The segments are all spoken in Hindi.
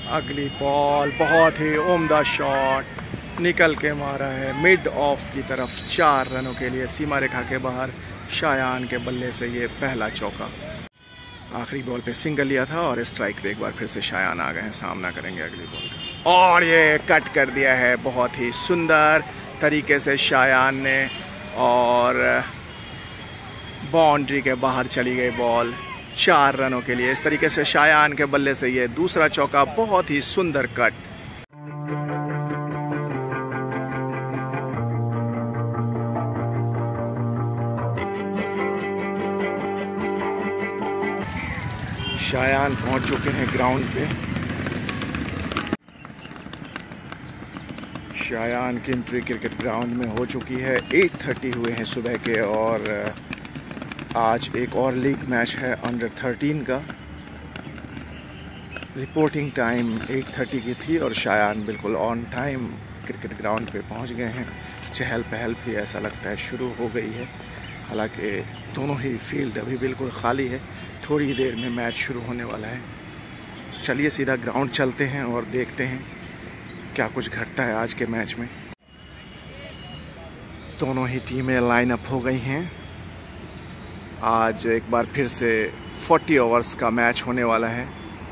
अगली बॉल बहुत ही उम्दा शॉट निकल के मारा है मिड ऑफ की तरफ। 4 रनों के लिए सीमा रेखा के बाहर शायान के बल्ले से ये पहला चौका। आखिरी बॉल पे सिंगल लिया था और स्ट्राइक पे एक बार फिर से शायान आ गए हैं, सामना करेंगे अगली बॉल का। और ये कट कर दिया है बहुत ही सुंदर तरीके से शायान ने, और बाउंड्री के बाहर चली गई बॉल 4 रनों के लिए। इस तरीके से शायान के बल्ले से ये दूसरा चौका, बहुत ही सुंदर कट। शायान पहुंच चुके हैं ग्राउंड पे। शायान की एंट्री क्रिकेट ग्राउंड में हो चुकी है। 8:30 हुए हैं सुबह के, और आज एक और लीग मैच है अंडर 13 का। रिपोर्टिंग टाइम 8:30 की थी और शायान बिल्कुल ऑन टाइम क्रिकेट ग्राउंड पे पहुंच गए हैं। चहल पहल भी ऐसा लगता है शुरू हो गई है, हालांकि दोनों ही फील्ड अभी बिल्कुल खाली है। थोड़ी देर में मैच शुरू होने वाला है। चलिए सीधा ग्राउंड चलते हैं और देखते हैं क्या कुछ घटता है आज के मैच में। दोनों ही टीमें लाइन अप हो गई हैं। आज एक बार फिर से 40 ओवर्स का मैच होने वाला है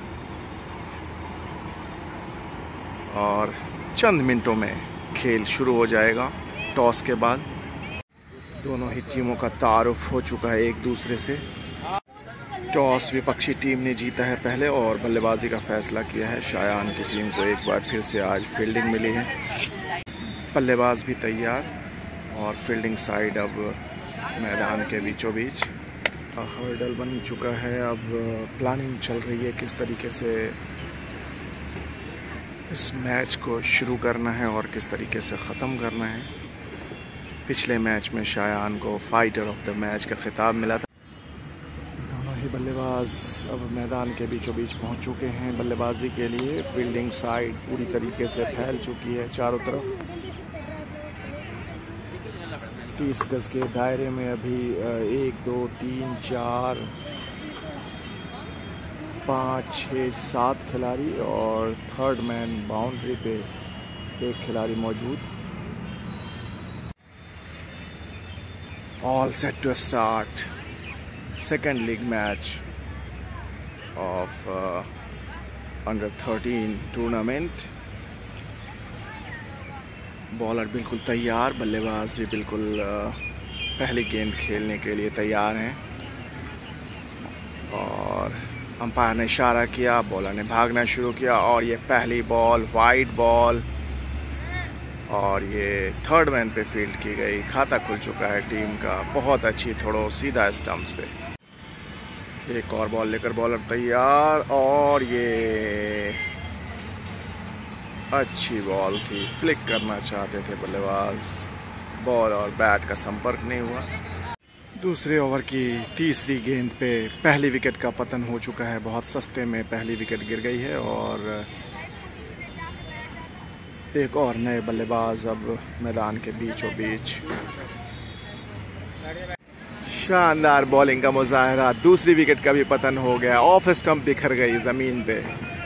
और चंद मिनटों में खेल शुरू हो जाएगा। टॉस के बाद दोनों ही टीमों का तारुफ हो चुका है एक दूसरे से। टॉस विपक्षी टीम ने जीता है पहले और बल्लेबाजी का फैसला किया है। शायान की टीम को एक बार फिर से आज फील्डिंग मिली है। बल्लेबाज भी तैयार और फील्डिंग साइड अब मैदान के बीचों बीच। हर्डल बन चुका है। अब प्लानिंग चल रही है किस तरीके से इस मैच को शुरू करना है और किस तरीके से ख़त्म करना है। पिछले मैच में शायान को फाइटर ऑफ द मैच का खिताब मिला था। दोनों ही बल्लेबाज अब मैदान के बीचों बीच पहुंच चुके हैं बल्लेबाजी के लिए। फील्डिंग साइड पूरी तरीके से फैल चुकी है चारों तरफ। 30 गज के दायरे में अभी 1 2 3 4 5 6 7 खिलाड़ी और थर्ड मैन बाउंड्री पे एक खिलाड़ी मौजूद। All set to start second league match of under 13 tournament. Bowler बिल्कुल तैयार, बल्लेबाज भी बिल्कुल पहली गेंद खेलने के लिए तैयार हैं। और अंपायर ने इशारा किया, बॉलर ने भागना शुरू किया और ये पहली बॉल वाइड बॉल और ये थर्ड मैन पे फील्ड की गई। खाता खुल चुका है टीम का। बहुत अच्छी थोड़ा सीधा स्टंप्स पे। एक और बॉल लेकर बॉलर तैयार और ये अच्छी बॉल थी। फ्लिक करना चाहते थे बल्लेबाज, बॉल और बैट का संपर्क नहीं हुआ। दूसरे ओवर की तीसरी गेंद पे पहली विकेट का पतन हो चुका है। बहुत सस्ते में पहली विकेट गिर गई है और एक और नए बल्लेबाज अब मैदान के बीचों बीच। शानदार बॉलिंग का मुजाहरा। दूसरी विकेट का भी पतन हो गया। ऑफ स्टंप बिखर गई जमीन पे।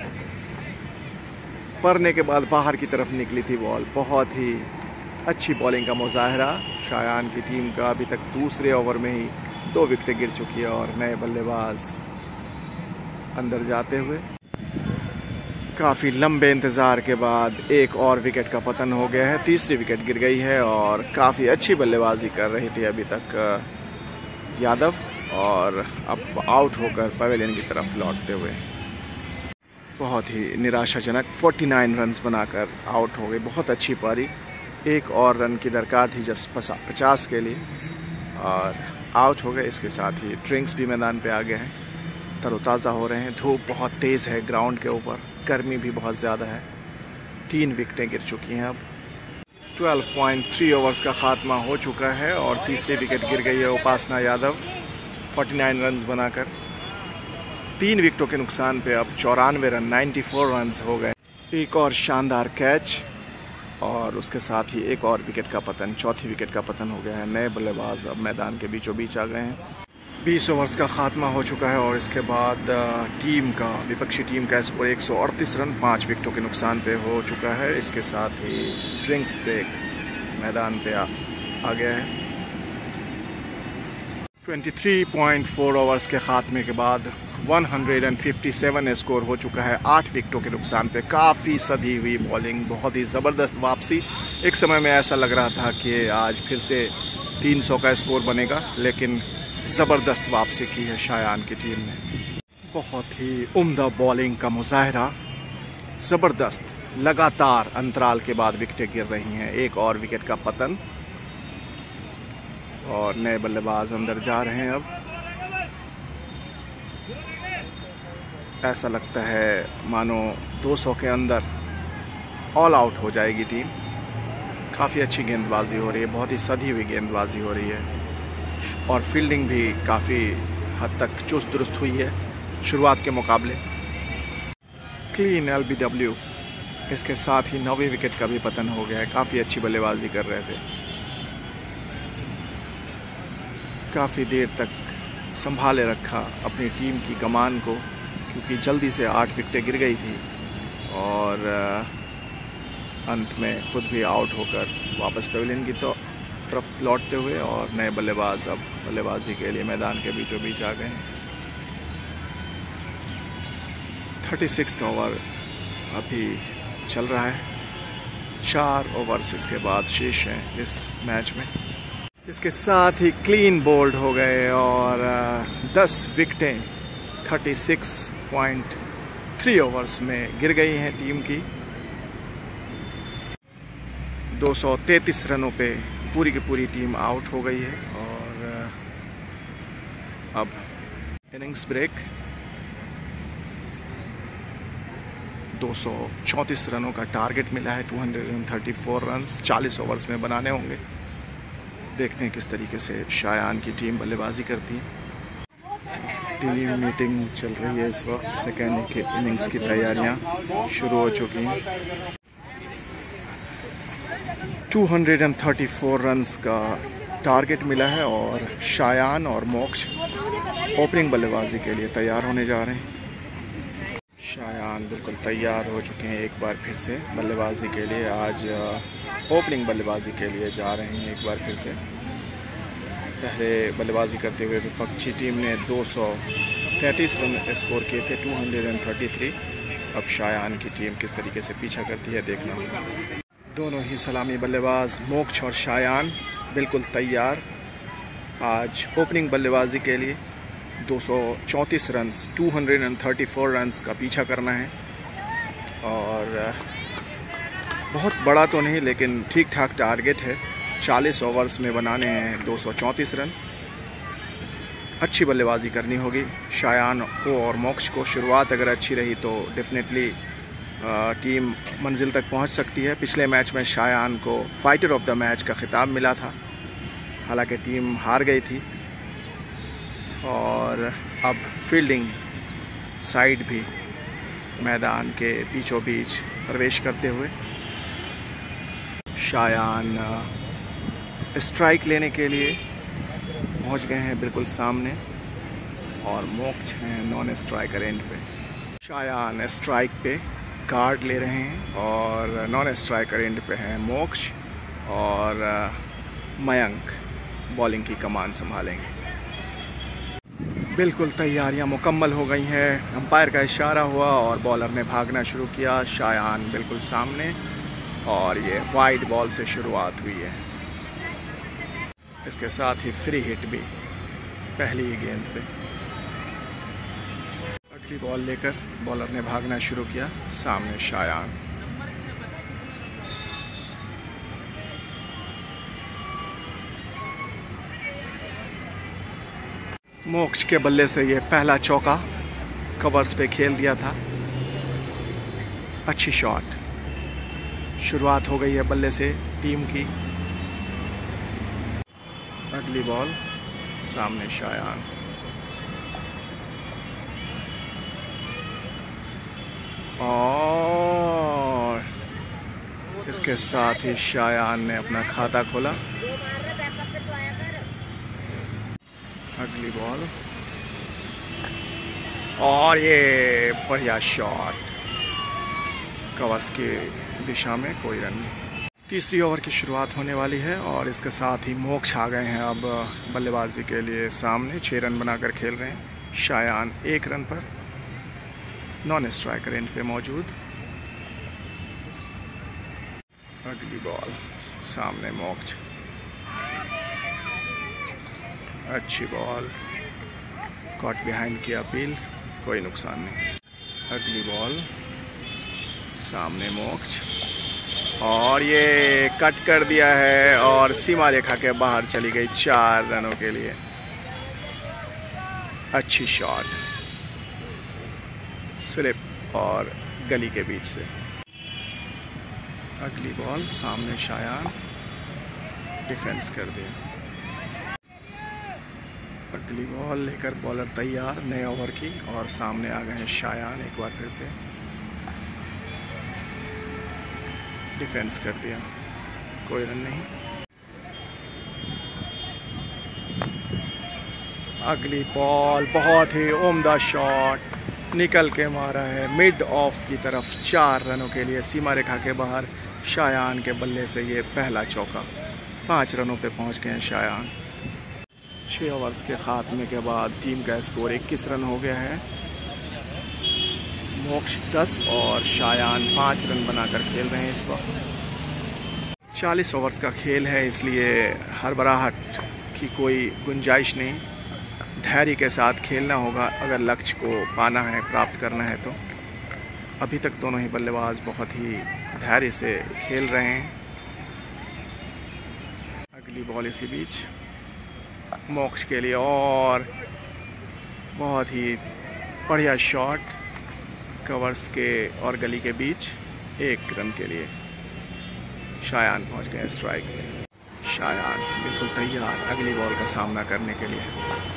पड़ने के बाद बाहर की तरफ निकली थी बॉल। बहुत ही अच्छी बॉलिंग का मुजाहरा शायान की टीम का। अभी तक दूसरे ओवर में ही 2 विकेटें गिर चुकी है और नए बल्लेबाज अंदर जाते हुए। काफ़ी लंबे इंतज़ार के बाद एक और विकेट का पतन हो गया है। तीसरी विकेट गिर गई है और काफ़ी अच्छी बल्लेबाजी कर रही थी अभी तक यादव, और अब आउट होकर पवेलियन की तरफ लौटते हुए बहुत ही निराशाजनक 49 रन्स बनाकर आउट हो गए। बहुत अच्छी पारी। एक और रन की दरकार थी जस्ट 50 के लिए और आउट हो गए। इसके साथ ही ड्रिंक्स भी मैदान पे आ गए हैं, तरोताज़ा हो रहे हैं। धूप बहुत तेज़ है ग्राउंड के ऊपर, गर्मी भी बहुत ज़्यादा है। 3 विकेटें गिर चुकी हैं। अब 12.3 ओवर्स का खात्मा हो चुका है और तीसरी विकेट गिर गई है उपासना यादव 49 रन्स बनाकर। 3 विकेटों के नुकसान पे अब 94 रन 94 रन्स हो गए। एक और शानदार कैच और उसके साथ ही एक और विकेट का पतन, चौथी विकेट का पतन हो गया है। नए बल्लेबाज अब मैदान के बीचों बीच आ गए हैं। 20 ओवर्स का खात्मा हो चुका है और इसके बाद विपक्षी टीम का स्कोर 138 रन 5 विकेटों के नुकसान पे हो चुका है। इसके साथ ही ड्रिंक्स ब्रेक मैदान पे आ गया है। 23.4 ओवर्स के खात्मे के बाद 157 स्कोर हो चुका है 8 विकेटों के नुकसान पे। काफ़ी सधी हुई बॉलिंग, बहुत ही ज़बरदस्त वापसी। एक समय में ऐसा लग रहा था कि आज फिर से 300 का स्कोर बनेगा, लेकिन ज़बरदस्त वापसी की है शायान की टीम ने। बहुत ही उम्दा बॉलिंग का मुजाहरा, ज़बरदस्त। लगातार अंतराल के बाद विकेटें गिर रही हैं। एक और विकेट का पतन और नए बल्लेबाज अंदर जा रहे हैं। अब ऐसा लगता है मानो 200 के अंदर ऑल आउट हो जाएगी टीम। काफ़ी अच्छी गेंदबाजी हो रही है, बहुत ही सधी हुई गेंदबाजी हो रही है और फील्डिंग भी काफ़ी हद तक चुस्त दुरुस्त हुई है शुरुआत के मुकाबले। Clean LBW। इसके साथ ही 9वें विकेट का भी पतन हो गया है। काफ़ी अच्छी बल्लेबाजी कर रहे थे, काफ़ी देर तक संभाले रखा अपनी टीम की कमान को, क्योंकि जल्दी से 8 विकेटें गिर गई थी और अंत में खुद भी आउट होकर वापस पेविलियन की तरफ लौटते हुए और नए बल्लेबाज अब बल्लेबाजी के लिए मैदान के बीचों बीच आ गए हैं। 36वां ओवर अभी चल रहा है। 4 ओवर्स इसके बाद शेष हैं इस मैच में। इसके साथ ही क्लीन बोल्ड हो गए और 10 विकेटें 36.3 ओवर्स में गिर गई हैं टीम की। 233 रनों पे पूरी की पूरी टीम आउट हो गई है और अब इनिंग्स ब्रेक। 234 रनों का टारगेट मिला है। 234 रन 40 ओवर्स में बनाने होंगे। देखते हैं किस तरीके से शायान की टीम बल्लेबाजी करती है। टीम मीटिंग चल रही है इस वक्त। सेकेंड इनिंग्स की तैयारियां शुरू हो चुकी हैं। 234 रन्स का टारगेट मिला है और शायान और मोक्ष ओपनिंग बल्लेबाजी के लिए तैयार होने जा रहे हैं। शायान बिल्कुल तैयार हो चुके हैं एक बार फिर से बल्लेबाजी के लिए। आज ओपनिंग बल्लेबाजी के लिए जा रहे हैं एक बार फिर से। पहले बल्लेबाजी करते हुए विपक्षी टीम ने 233 रन स्कोर किए थे, 233। अब शायान की टीम किस तरीके से पीछा करती है देखना होगा। दोनों ही सलामी बल्लेबाज मोक्ष और शायान बिल्कुल तैयार आज ओपनिंग बल्लेबाजी के लिए। 234 रन 234 रन्स का पीछा करना है और बहुत बड़ा तो नहीं लेकिन ठीक ठाक टारगेट है। 40 ओवर्स में बनाने हैं 234 रन। अच्छी बल्लेबाजी करनी होगी शायान को और मोक्ष को। शुरुआत अगर अच्छी रही तो डेफिनेटली टीम मंजिल तक पहुंच सकती है। पिछले मैच में शायान को फाइटर ऑफ द मैच का खिताब मिला था, हालांकि टीम हार गई थी। और अब फील्डिंग साइड भी मैदान के बीचों बीच प्रवेश करते हुए शायान स्ट्राइक लेने के लिए पहुंच गए हैं बिल्कुल सामने और मोक्ष हैं नॉन स्ट्राइकर एंड पे। शायान स्ट्राइक पे गार्ड ले रहे हैं और नॉन स्ट्राइकर एंड पे हैं मोक्ष और मयंक बॉलिंग की कमान संभालेंगे। बिल्कुल तैयारियां मुकम्मल हो गई हैं। अंपायर का इशारा हुआ और बॉलर ने भागना शुरू किया। शायान बिल्कुल सामने और ये वाइड बॉल से शुरुआत हुई है। इसके साथ ही फ्री हिट भी पहली ही गेंद पे। अगली बॉल लेकर बॉलर ने भागना शुरू किया। सामने शायान। मोक्ष के बल्ले से ये पहला चौका कवर्स पे खेल दिया था। अच्छी शॉट। शुरुआत हो गई है बल्ले से टीम की। अगली बॉल सामने शायान। और इसके साथ ही शायान ने अपना खाता खोला। अगली बॉल बॉल और ये बढ़िया शॉट, कवर्स की दिशा में, कोई रन नहीं। तीसरी ओवर की शुरुआत होने वाली है और इसके साथ ही मोक्ष आ गए हैं अब बल्लेबाजी के लिए सामने। 6 रन बनाकर खेल रहे हैं। शायान 1 रन पर, नॉन स्ट्राइकर एंड पे मौजूद। अगली बॉल, सामने मोक्ष, अच्छी बॉल, कॉट बिहाइंड की अपील, कोई नुकसान नहीं। अगली बॉल, सामने मोक्ष और ये कट कर दिया है और सीमा रेखा के बाहर चली गई 4 रनों के लिए। अच्छी शॉट, स्लिप और गली के बीच से। अगली बॉल, सामने शायान, डिफेंस कर दिया। अगली बॉल लेकर बॉलर तैयार नए ओवर की और सामने आ गए हैं शायान। एक बार फिर से डिफेंस कर दिया, कोई रन नहीं। अगली बॉल, बहुत ही उम्दा शॉट, निकल के मारा है मिड ऑफ की तरफ। 4 रनों के लिए सीमा रेखा के बाहर शायान के बल्ले से ये पहला चौका। 5 रनों पे पहुंच गए हैं शायान। 6 ओवर्स के खात्मे के बाद टीम का स्कोर 21 रन हो गया है। मोक्ष 10 और शायान 5 रन बनाकर खेल रहे हैं इस वक्त। 40 ओवर्स का खेल है, इसलिए हड़बड़ाहट की कोई गुंजाइश नहीं। धैर्य के साथ खेलना होगा अगर लक्ष्य को पाना है, प्राप्त करना है तो। अभी तक दोनों ही बल्लेबाज बहुत ही धैर्य से खेल रहे हैं। अगली बॉल इसी बीच मोक्ष के लिए और बहुत ही बढ़िया शॉट, कवर्स के और गली के बीच, 1 रन के लिए। शायान पहुंच गए स्ट्राइक में। शायान बिल्कुल तैयार अगली बॉल का सामना करने के लिए।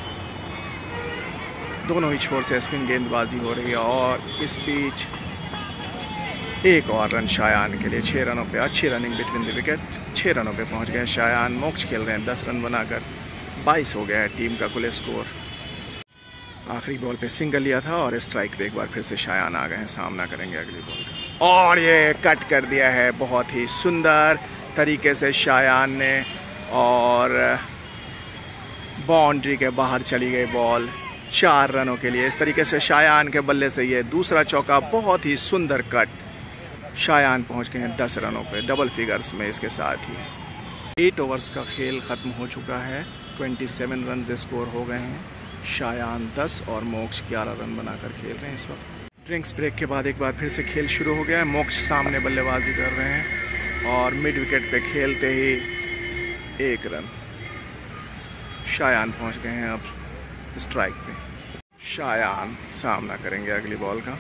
दोनों ही छोर से स्पिन गेंदबाजी हो रही है और इस बीच 1 और रन शायान के लिए। 6 रनों पे अच्छी रनिंग बिटवीन द विकेट। 6 रनों पे पहुंच गए शायान। मोक्ष खेल रहे हैं 10 रन बनाकर। 22 हो गया है टीम का कुल स्कोर। आखिरी बॉल पे सिंगल लिया था और स्ट्राइक पे एक बार फिर से शायान आ गए हैं। सामना करेंगे अगली बॉल का और ये कट कर दिया है बहुत ही सुंदर तरीके से शायान ने और बाउंड्री के बाहर चली गई बॉल। 4 रनों के लिए। इस तरीके से शायान के बल्ले से ये दूसरा चौका, बहुत ही सुंदर कट। शायान पहुंच गए हैं 10 रनों पे, डबल फिगर्स में। इसके साथ ही 8 ओवर्स का खेल ख़त्म हो चुका है। 27 रन स्कोर हो गए हैं। शायान 10 और मोक्ष 11 रन बनाकर खेल रहे हैं इस वक्त। ड्रिंक्स ब्रेक के बाद एक बार फिर से खेल शुरू हो गया है। मोक्ष सामने बल्लेबाजी कर रहे हैं और मिड विकेट पे खेलते ही 1 रन। शायान पहुंच गए हैं अब स्ट्राइक पे। शायान सामना करेंगे अगली बॉल का।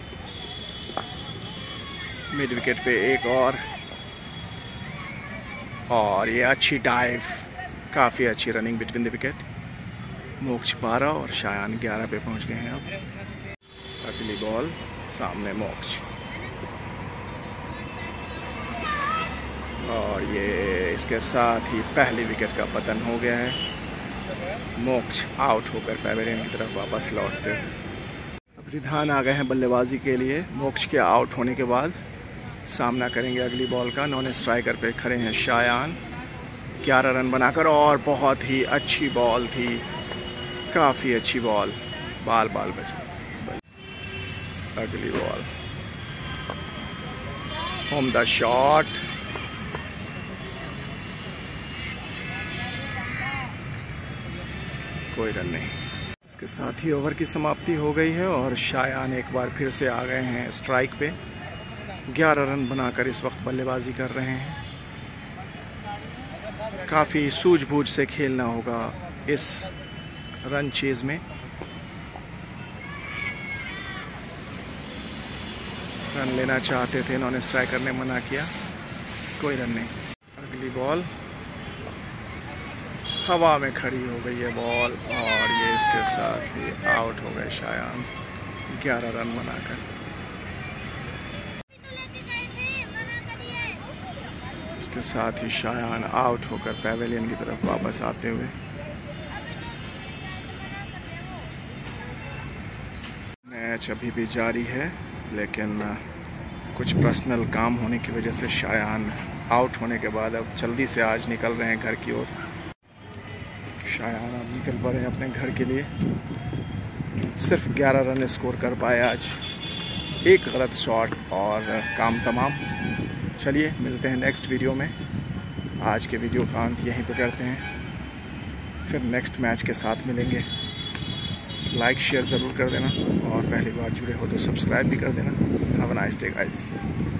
मिड विकेट पे 1 और ये अच्छी डाइव, काफ़ी अच्छी रनिंग बिटवीन द विकेट। मोक्ष 12 और शायान 11 पे पहुंच गए हैं अब। अगली बॉल, सामने मोक्ष और ये इसके साथ ही पहली विकेट का पतन हो गया है। मोक्ष आउट होकर पैवेलियन की तरफ वापस लौटते हुए। अब रिधान आ गए हैं बल्लेबाजी के लिए। मोक्ष के आउट होने के बाद सामना करेंगे अगली बॉल का। नॉन स्ट्राइकर पे खड़े हैं शायान 11 रन बनाकर और बहुत ही अच्छी बॉल थी, काफ़ी अच्छी बॉल, बाल बचा। अगली बॉल, होम द शॉट, कोई रन नहीं। इसके साथ ही ओवर की समाप्ति हो गई है और शायान एक बार फिर से आ गए हैं स्ट्राइक पे। 11 रन बनाकर इस वक्त बल्लेबाजी कर रहे हैं। काफ़ी सूझबूझ से खेलना होगा इस रन चेज में। रन लेना चाहते थे, नॉन स्ट्राइकर ने मना किया, कोई रन नहीं। अगली बॉल हवा में खड़ी हो गई है बॉल और ये इसके साथ ही आउट हो गए शायान 11 रन बनाकर। इसके साथ ही शायान आउट होकर पैवेलियन की तरफ वापस आते हुए। मैच अभी भी जारी है, लेकिन कुछ पर्सनल काम होने की वजह से शायान आउट होने के बाद अब जल्दी से आज निकल रहे हैं घर की ओर। शायान अब निकल पड़े हैं अपने घर के लिए। सिर्फ 11 रन स्कोर कर पाए आज, एक गलत शॉट और काम तमाम। चलिए मिलते हैं नेक्स्ट वीडियो में। आज के वीडियो का अंत यहीं पर करते हैं, फिर नेक्स्ट मैच के साथ मिलेंगे। लाइक शेयर ज़रूर कर देना और पहली बार जुड़े हो तो सब्सक्राइब भी कर देना। Have a nice day guys.